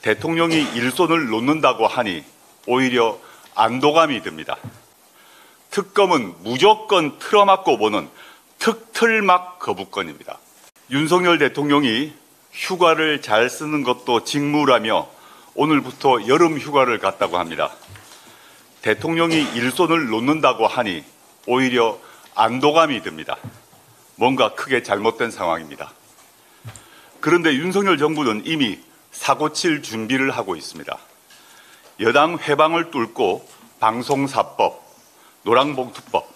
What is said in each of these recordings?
대통령이 일손을 놓는다고 하니 오히려 안도감이 듭니다. 특검은 무조건 틀어막고 보는 특틀막 거부권입니다. 윤석열 대통령이 휴가를 잘 쓰는 것도 직무라며 오늘부터 여름 휴가를 갔다고 합니다. 대통령이 일손을 놓는다고 하니 오히려 안도감이 듭니다. 뭔가 크게 잘못된 상황입니다. 그런데 윤석열 정부는 이미 사고칠 준비를 하고 있습니다. 여당 회방을 뚫고 방송사법, 노랑봉투법,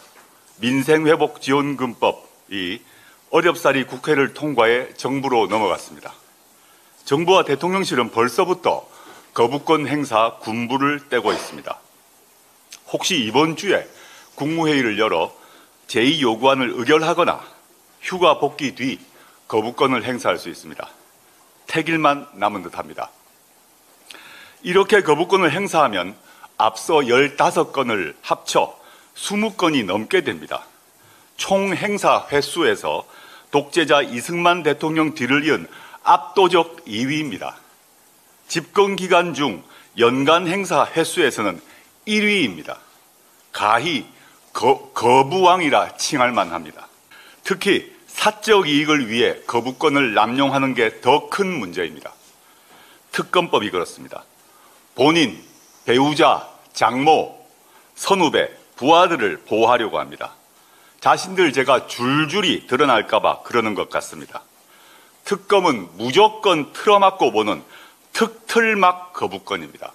민생회복지원금법이 어렵사리 국회를 통과해 정부로 넘어갔습니다. 정부와 대통령실은 벌써부터 거부권 행사 군부를 떼고 있습니다. 혹시 이번 주에 국무회의를 열어 제2요구안을 의결하거나 휴가 복귀 뒤 거부권을 행사할 수 있습니다. 택일만 남은 듯합니다. 이렇게 거부권을 행사하면 앞서 15건을 합쳐 20건이 넘게 됩니다. 총 행사 횟수에서 독재자 이승만 대통령 뒤를 이은 압도적 2위입니다. 집권 기간 중 연간 행사 횟수에서는 1위입니다. 가히 거부왕이라 칭할 만합니다. 특히 사적 이익을 위해 거부권을 남용하는 게 더 큰 문제입니다. 특검법이 그렇습니다. 본인, 배우자, 장모, 선후배, 부하들을 보호하려고 합니다. 자신들 죄가 줄줄이 드러날까 봐 그러는 것 같습니다. 특검은 무조건 틀어막고 보는 특틀막 거부권입니다.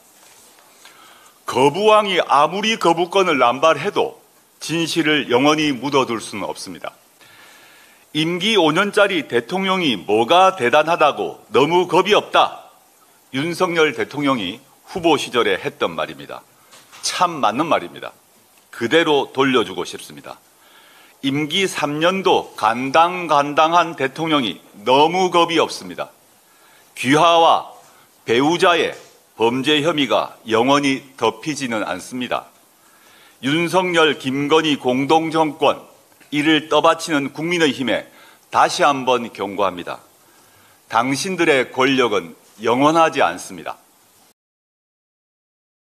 거부왕이 아무리 거부권을 남발해도 진실을 영원히 묻어둘 수는 없습니다. 임기 5년짜리 대통령이 뭐가 대단하다고 너무 겁이 없다. 윤석열 대통령이 후보 시절에 했던 말입니다. 참 맞는 말입니다. 그대로 돌려주고 싶습니다. 임기 3년도 간당간당한 대통령이 너무 겁이 없습니다. 귀하와 배우자의 범죄 혐의가 영원히 덮이지는 않습니다. 윤석열, 김건희 공동정권, 이를 떠받치는 국민의힘에 다시 한번 경고합니다. 당신들의 권력은 영원하지 않습니다.